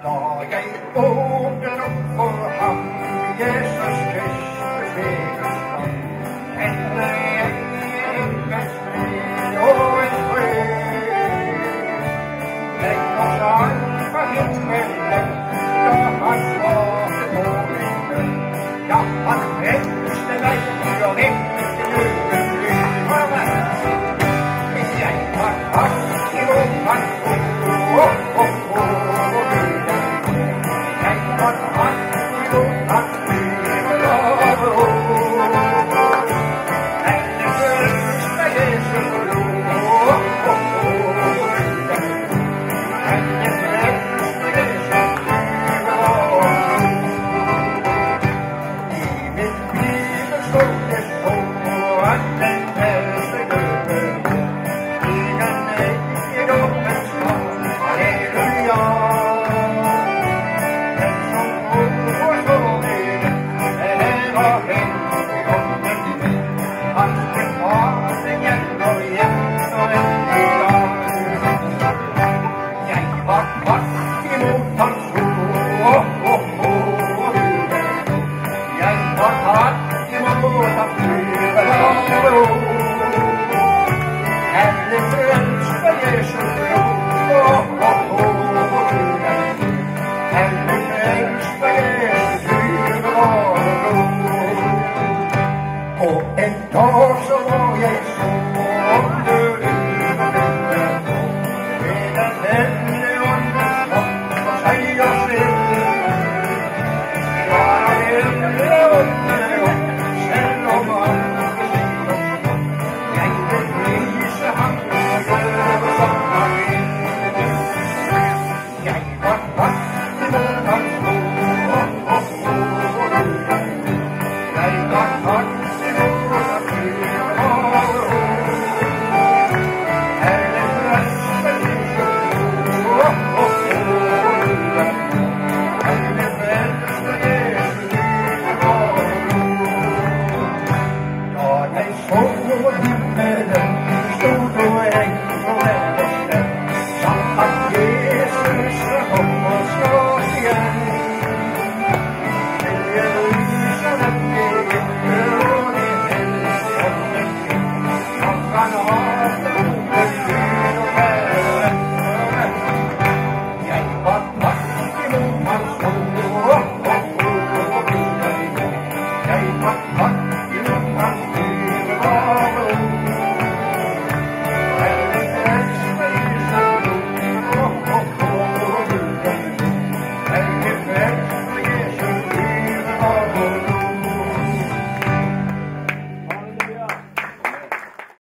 Da jeg åbner op for ham, Jesus Kristus Hegers land, ender jeg i himmels fred og en fred. Legger sang for himmelen, da han svarte på min bønn. Ja, han frelste meg og vekte jorden flyr meg. Jeg har tatt imot hans ord, Jesus,